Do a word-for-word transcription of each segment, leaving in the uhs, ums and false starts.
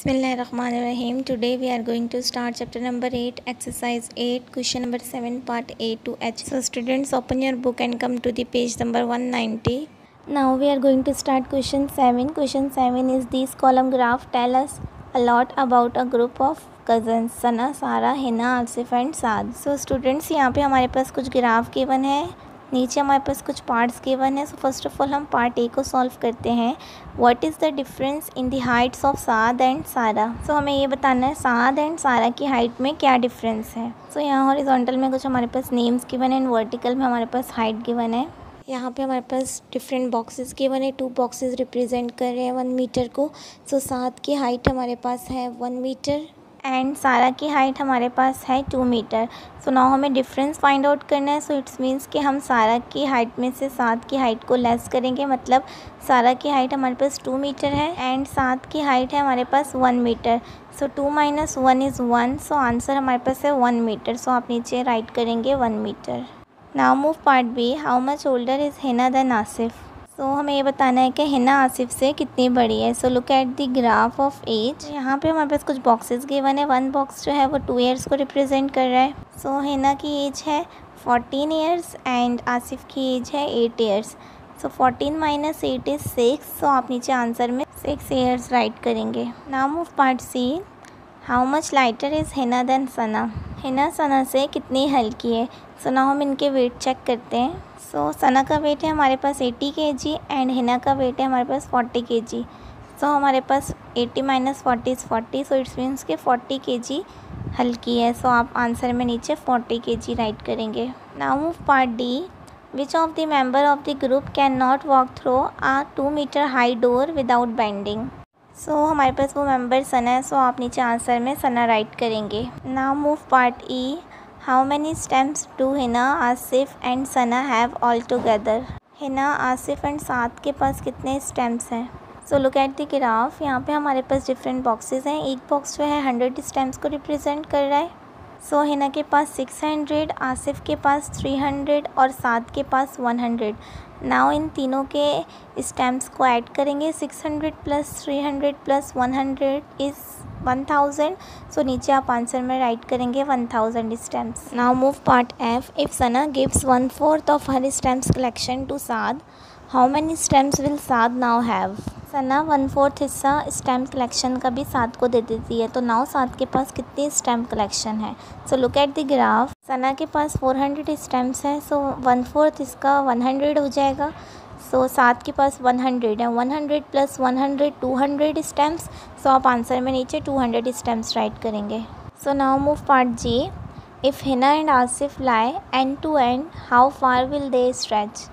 Bismillahirrahmanirrahim. Today we are going to start chapter number eight, exercise eight, question number seven, part A to H. So students, open your book and come to the page number one ninety. Now we are going to start question seven. Question seven is this column graph tell us a lot about a group of cousins Sana, Sara, Hina, Asif and Saad. So students, यहाँ पे हमारे पास कुछ graph given है, नीचे हमारे पास कुछ पार्ट्स गिवन है. सो फर्स्ट ऑफ ऑल हम पार्ट ए को सॉल्व करते हैं. What is the difference in the heights of Saad and Sara. So हमें ये बताना है साद एंड सारा की हाइट में क्या डिफरेंस है. सो so, यहाँ हॉरिजॉन्टल में कुछ हमारे पास नेम्स गिवन है एंड वर्टिकल में हमारे पास हाइट गिवन है. यहाँ पे हमारे पास डिफरेंट बॉक्सेस गिवन है. टू बॉक्सेस रिप्रेजेंट कर रहे हैं वन मीटर को. सो so, साद की हाइट हमारे पास है वन मीटर एंड सारा की हाइट हमारे पास है टू मीटर. सो नाउ हमें डिफरेंस फाइंड आउट करना है. सो इट्स मीन्स कि हम सारा की हाइट में से सात की हाइट को लेस करेंगे. मतलब सारा की हाइट हमारे पास टू मीटर है एंड सात की हाइट है हमारे पास one metre. So two minus one is one. So answer हमारे पास है वन मीटर. सो आप नीचे राइट करेंगे one metre. Now move part B. How much older is Hina than Asif. So so, हमें ये बताना है कि हिना आसिफ से कितनी बड़ी है. So look at the graph of age. यहाँ पे हमारे पास कुछ बॉक्सेस गिवन है. वन बॉक्स जो है वो टू ईयर्स को रिप्रेजेंट कर रहा है. सो so, हिना की एज है फोर्टीन ईयर्स एंड आसिफ की एज है eight years. So fourteen minus eight is six. So आप नीचे आंसर में सिक्स ईयर्स राइट करेंगे. Now move part C. How much lighter is Hina than Sana. Hina Sana से कितनी हल्की है. सो so, नाउ हम इनके वेट चेक करते हैं. सो so, सना का वेट है हमारे पास एटी के जी एंड हिना का वेट है हमारे पास फोर्टी के जी. सो हमारे पास eighty minus forty is forty. So it's means के फोर्टी के जी हल्की है. सो so, आप आंसर में नीचे फोर्टी के जी राइट करेंगे. Now move part D. Which of the member of the group can not walk through a two meter high door without bending. So हमारे पास वो member सना है. सो so, आप नीचे आंसर में सना राइट करेंगे. Now move part E. How many stems do Hina, Asif and Sana have all together? Hina, Asif and Saad के पास कितने स्टेम्स हैं. So look at the graph. यहाँ पे हमारे पास डिफरेंट बॉक्सेस हैं. एक बॉक्स जो है हंड्रेड स्टेम्स को रिप्रेजेंट कर रहा है. सो so, हिना के पास सिक्स हंड्रेड, आसिफ के पास थ्री हंड्रेड और साद के पास वन हंड्रेड. नाउ इन तीनों के स्टेम्स को ऐड करेंगे. Six hundred plus three hundred plus one hundred is one thousand. So नीचे आप आंसर में राइट करेंगे one thousand stems. Now move part F. If Sana gives one fourth of her stems collection to Saad, how many stems will Saad now have. Sana one fourth हिस्सा stamp collection का भी साद को दे देती है. तो नाउ साद के पास कितनी स्टैम्प कलेक्शन है. So look at the graph. Sana के पास फोर हंड्रेड स्टैम्प्स हैं. सो वन फोर्थ इसका वन हंड्रेड हो जाएगा. सो so, सात के पास वन हंड्रेड है. One hundred plus one hundred two hundred stamps. So आप आंसर में नीचे टू हंड्रेड स्टैम्प्स राइट करेंगे. So now move part G. If Hina and Asif lie end to end, how far will they stretch.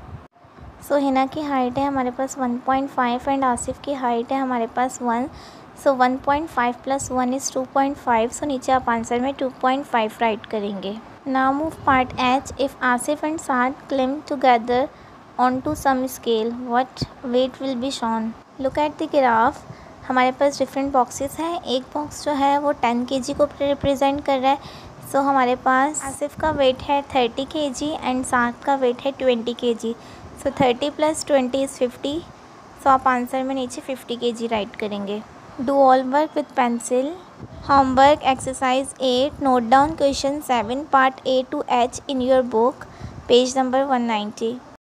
So Hina की height है हमारे पास one point five and Asif की height है हमारे पास one. So one point five plus one is two point five. So नीचे आप आंसर में टू पॉइंट फाइव राइट करेंगे. Now move part H. If Asif and Saad climb together on to some scale, what weight will be shown. Look at the graph. हमारे पास different boxes हैं. एक box जो है वो टेन के जी को रिप्रेजेंट कर रहा है. सो so, हमारे पास आसिफ का वेट है थर्टी के जी एंड साद का वेट है twenty K G. So thirty plus twenty is fifty. So आप आंसर में नीचे फिफ्टी के जी राइट करेंगे. Do all work with pencil. Homework exercise eight. Note down question seven part A to H in your book, page number one ninety.